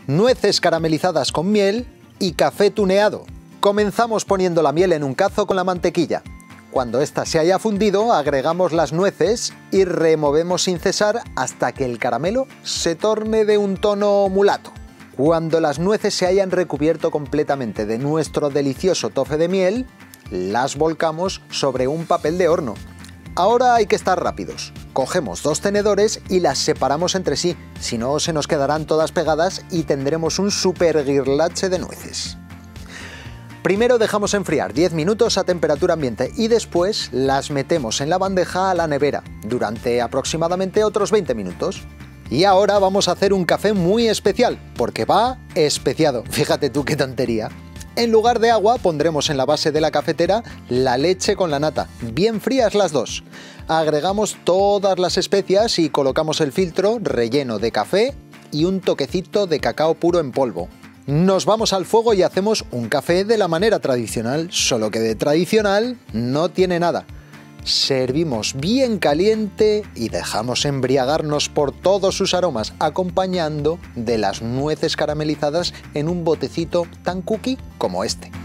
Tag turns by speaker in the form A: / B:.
A: nueces caramelizadas con miel y café tuneado. Comenzamos poniendo la miel en un cazo con la mantequilla. Cuando ésta se haya fundido, agregamos las nueces y removemos sin cesar hasta que el caramelo se torne de un tono mulato. Cuando las nueces se hayan recubierto completamente de nuestro delicioso toffee de miel, las volcamos sobre un papel de horno. Ahora hay que estar rápidos. Cogemos 2 tenedores y las separamos entre sí, si no se nos quedarán todas pegadas y tendremos un super guirlache de nueces. Primero dejamos enfriar 10 minutos a temperatura ambiente y después las metemos en la bandeja a la nevera durante aproximadamente otros 20 minutos. Y ahora vamos a hacer un café muy especial, porque va especiado. Fíjate tú qué tontería. En lugar de agua pondremos en la base de la cafetera la leche con la nata, bien frías las dos. Agregamos todas las especias y colocamos el filtro relleno de café y un toquecito de cacao puro en polvo. Nos vamos al fuego y hacemos un café de la manera tradicional, solo que de tradicional no tiene nada. Servimos bien caliente y dejamos embriagarnos por todos sus aromas, acompañando de las nueces caramelizadas en un botecito tan cookie como este.